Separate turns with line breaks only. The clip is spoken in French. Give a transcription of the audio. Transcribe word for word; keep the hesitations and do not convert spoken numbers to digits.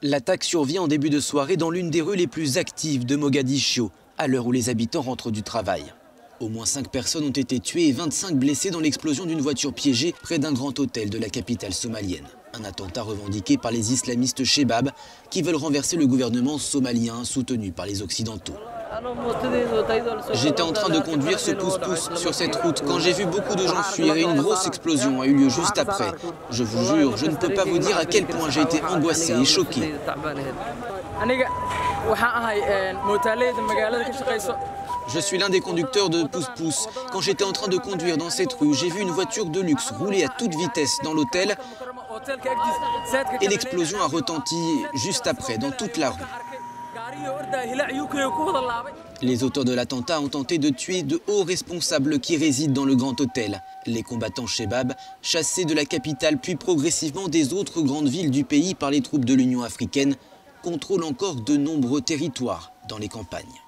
L'attaque survient en début de soirée dans l'une des rues les plus actives de Mogadiscio, à l'heure où les habitants rentrent du travail. Au moins cinq personnes ont été tuées et vingt-cinq blessées dans l'explosion d'une voiture piégée près d'un grand hôtel de la capitale somalienne. Un attentat revendiqué par les islamistes Shebab qui veulent renverser le gouvernement somalien soutenu par les Occidentaux. J'étais en train de conduire ce pousse-pousse sur cette route quand j'ai vu beaucoup de gens fuir et une grosse explosion a eu lieu juste après. Je vous jure, je ne peux pas vous dire à quel point j'ai été angoissé et choqué. Je suis l'un des conducteurs de pousse-pousse. Quand j'étais en train de conduire dans cette rue, j'ai vu une voiture de luxe rouler à toute vitesse dans l'hôtel et l'explosion a retenti juste après dans toute la rue. Les auteurs de l'attentat ont tenté de tuer de hauts responsables qui résident dans le grand hôtel. Les combattants Shebab, chassés de la capitale puis progressivement des autres grandes villes du pays par les troupes de l'Union africaine, contrôlent encore de nombreux territoires dans les campagnes.